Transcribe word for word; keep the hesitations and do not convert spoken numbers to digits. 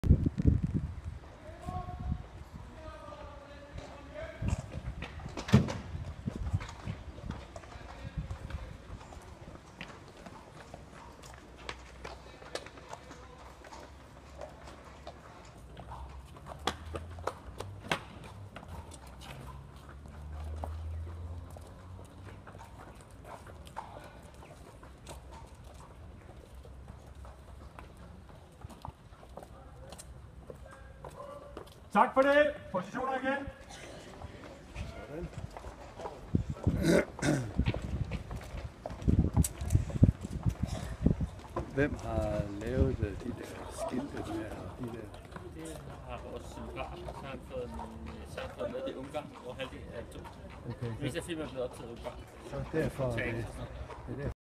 Tak for det. Positioner igen. Sådan. Hvem har lavet de der skilte med de der? Det har vores scenograf, så har han fået, så har han fået med i Ungarn, hvor halvdelen er to. Okay. Hvis jeg filmer er blevet optaget i Ungarn. Så derfor er det, det er